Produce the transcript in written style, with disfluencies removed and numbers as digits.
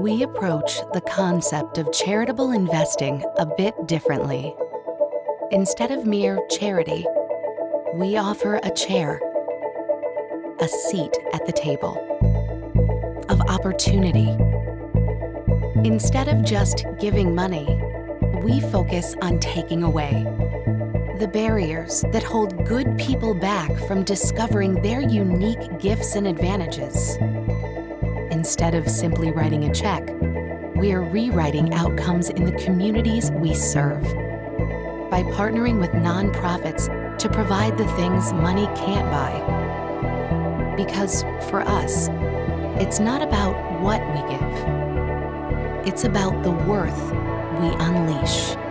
We approach the concept of charitable investing a bit differently. Instead of mere charity, we offer a chair, a seat at the table, of opportunity. Instead of just giving money, we focus on taking away the barriers that hold good people back from discovering their unique gifts and advantages. Instead of simply writing a check, we're rewriting outcomes in the communities we serve by partnering with nonprofits to provide the things money can't buy. Because for us, it's not about what we give. It's about the worth we unleash.